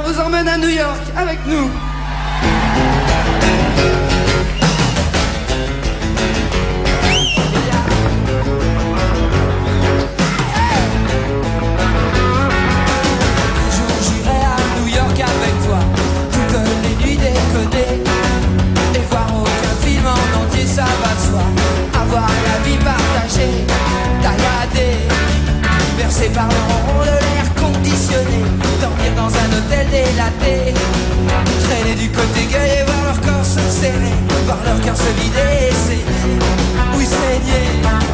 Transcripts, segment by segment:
vous emmène à New York avec nous. Bercé par le ronron de l'air conditionné, dormir dans un hôtel délaté, traîner du côté gay et voir leur corps se serrer, voir leur cœur se vider et saigner, oui saigner.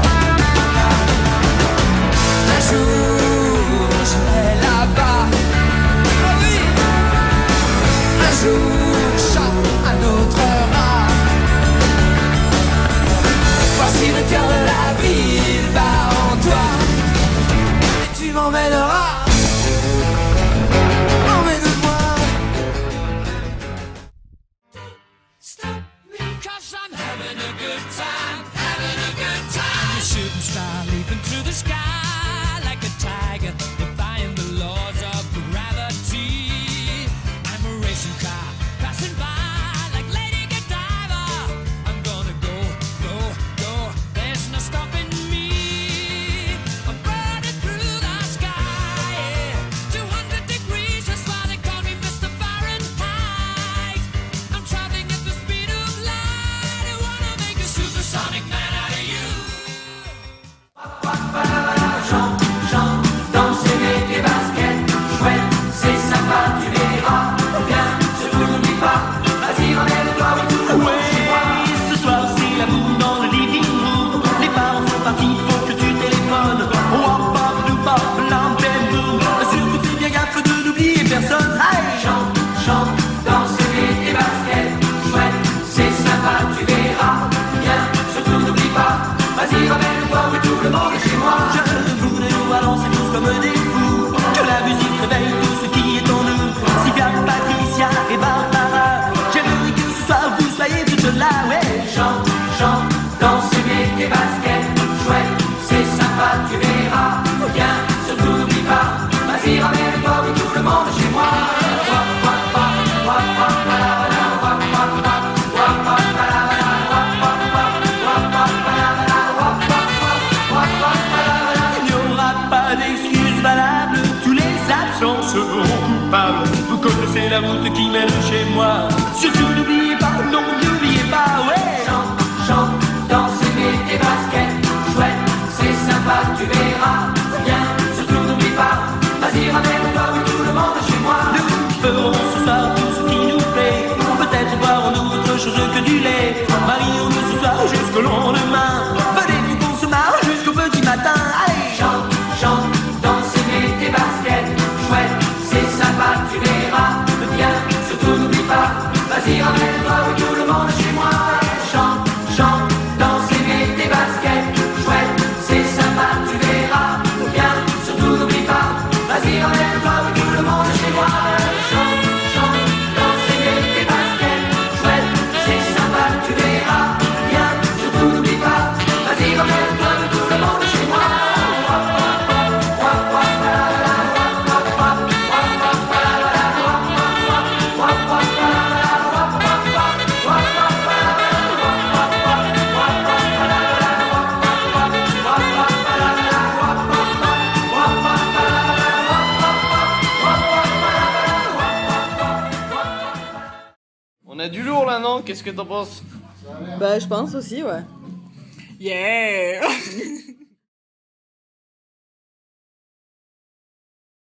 Un jour j'irai là-bas, oh oui. Un jour chante un autre rat. Voici le cœur de la ville bat en toi. Tu m'emmèneras, emmène-moi. Stop me, 'cause I'm having a good time, having a good time. You shouldn't start leaping through the sky like a tiger, defying the laws of gravity. I'm a racing car passing by like Lady Godiva. I'm gonna go, go, go. There's no stopping me. I'm burning through the sky, 200 degrees, that's why they call me Mr. Fahrenheit. I'm traveling at the speed of light. I wanna make a supersonic man out of you. Chante, chante, danse et mets tes baskets. Chouette, c'est sympa, tu verras. Viens, surtout n'oublie pas. Vas-y, ramène-toi, oui, tout le monde chez moi. Ce soir c'est la boum dans le living room. Les parents sont partis, faut que tu téléphones. Wap, wap, doupap, lam, bam, boum. Surtout fais bien gaffe de n'oublier personne. Hey! Chante, chante, danse et mets tes baskets. Chouette, c'est sympa, tu verras. Viens, surtout n'oublie pas. Vas-y, ramène-toi, oui, tout le monde est chez moi. Je voudrais nous balancer tous comme des fous. Que la musique réveille tout ce qui est en nous. Sylvia, Patricia et Barbara. J'aimerais que ce soir vous soyez toutes là, ouais. Chante, chante, danse et mets tes baskets. Chouette, c'est sympa, tu verras. Viens, surtout n'oublie pas. Vas-y, ramène-toi, oui, tout le monde est chez moi. Il n'y aura pas d'excuses valables. Tous les absents seront coupables. Vous connaissez la route qui mène chez moi. Surtout n'oubliez pas, non, n'oubliez pas, ouais. Chante, chante, danse et mets tes baskets. Chouette, c'est sympa, tu verras. Viens, surtout n'oublie pas. Vas-y, ramène-toi, oui, tout le monde est chez moi. Nous ferons ce soir tout ce qui nous plaît. Peut-être boirons-nous autre chose que du lait. Marions-nous ce soir jusqu'au lendemain. Venez-vous qu'on se marre jusqu'au petit matin. Allez! Chante, chante, danse et mets tes baskets. Chouette, c'est sympa, tu verras. Viens, surtout n'oublie pas. Vas-y, ramène-toi, oui, tout le monde est chez moi. Chante, chante, danse et mets tes baskets. Chouette, c'est sympa, tu verras. Viens, surtout n'oublie pas. Vas-y, ramène-toi, oui, tout le monde est chez moi. Chante, chante, danse et mets tes baskets. Chouette, c'est sympa, tu verras. Viens, surtout n'oublie pas. Vas-y, ramène-toi, oui, tout le monde est chez moi. On a du lourd là, non? Qu'est-ce que t'en penses? Bah, je pense aussi, ouais. Yeah.